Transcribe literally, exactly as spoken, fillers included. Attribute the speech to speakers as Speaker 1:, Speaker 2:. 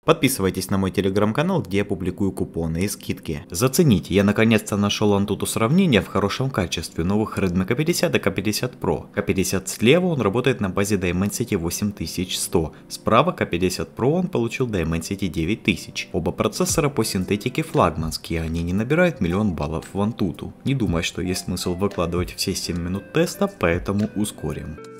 Speaker 1: Подписывайтесь на мой телеграм-канал, где я публикую купоны и скидки. Зацените, я наконец-то нашел Antutu сравнения в хорошем качестве новых Redmi К пятьдесят и К пятьдесят Pro. К пятьдесят слева он работает на базе Dimensity восемь тысяч сто, справа К пятьдесят Pro он получил Dimensity девять тысяч. Оба процессора по синтетике флагманские, они не набирают миллион баллов в Antutu. Не думаю, что есть смысл выкладывать все семь минут теста, поэтому ускорим.